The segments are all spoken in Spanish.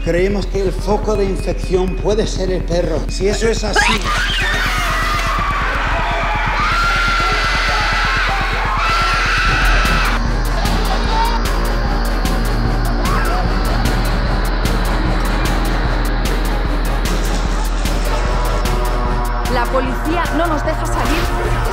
Creemos que el foco de infección puede ser el perro. Si eso es así... La policía no nos deja salir.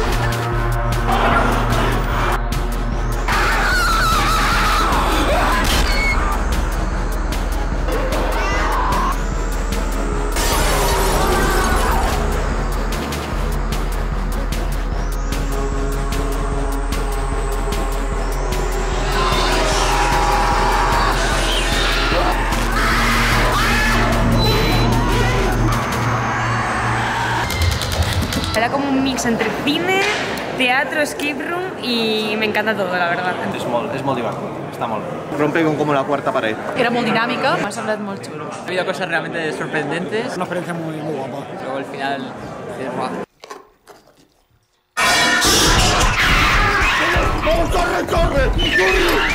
Era como un mix entre cine, teatro, escape room y me encanta todo, la verdad. És molt divertit, està molt bé. Rompe como la cuarta pared. Era muy dinámica, me ha semblat molt chulo. Ha habido cosas realmente sorprendentes. Una experiencia muy guapa. Luego el final es guau. ¡Corre, corre! ¡Corre!